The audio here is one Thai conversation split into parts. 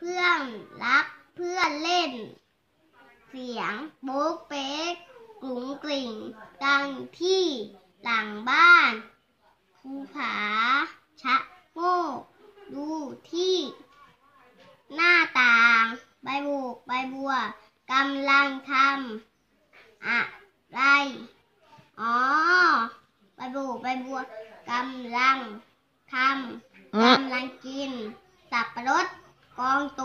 พื่อนรักเพื่อนเล่นเสียงโบ๊กเป๊กกรุงกริ่งดังที่หลังบ้านภูผาชะโงกดูที่หน้าต่างใบโบกใบบัวกำลังทำอะไรอ๋อใบโบกใบบัวกำลังกินสับปะรดกองโต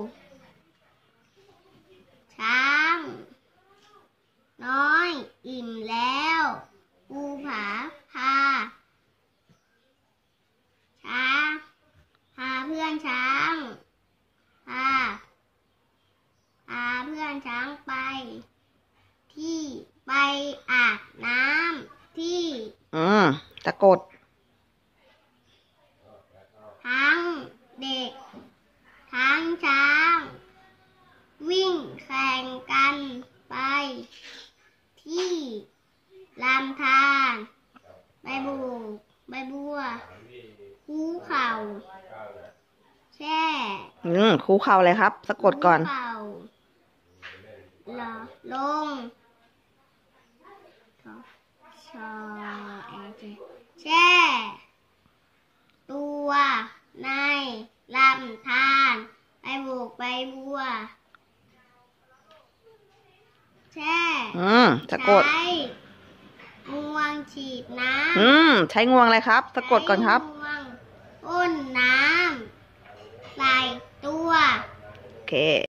ช้างน้อยอิ่มแล้วภูผาพาเพื่อนช้างพาเพื่อนช้างไปอาบน้ำที่ตะกดทั้งเด็กทั้งช้างวิ่งแข่งกันไปที่ลำธารใบบัวภูเขาแช่คูเข่าเลยครับสะกดก่อนลงแช่ตัวในลำธารใบบัวแช่สะกดใช้งวงฉีดน้ำใช้งวงอะไรครับสะกดก่อนครับงวงพ่นน้ำใส่ตัวโอเค